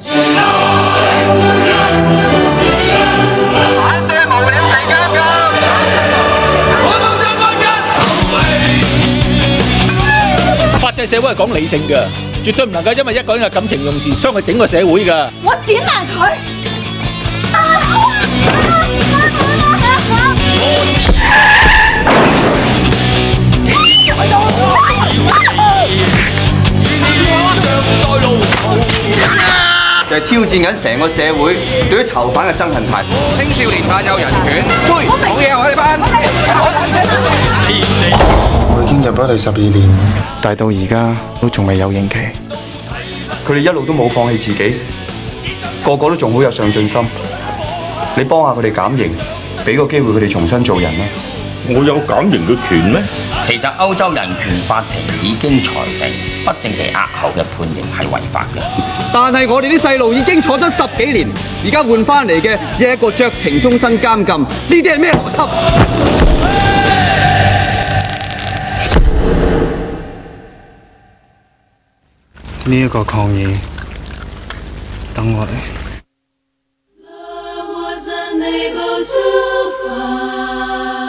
反對無了地監禁，我冇將軍人。法制社會係講理性㗎，絕對唔能夠因為一個人嘅感情用事傷害整個社會㗎。 我剪爛佢！ 就係挑戰緊成個社會對於囚犯嘅憎恨態度。 青少年犯有人權，推講嘢我哋班。 我已經入咗第12年，但係到而家都仲未有刑期。 佢哋一路都冇放棄自己，個個都仲好有上進心。你幫下佢哋減刑，俾個機會佢哋重新做人啦。 我有減刑嘅權咩？ 其實歐洲人權法庭已經裁定不定期押後嘅判刑係違法嘅。 但係我哋啲細路已經坐咗10幾年，而家換翻嚟嘅只係一個酌情終身監禁，呢啲係咩邏輯？ 呢一個抗議，等我嚟。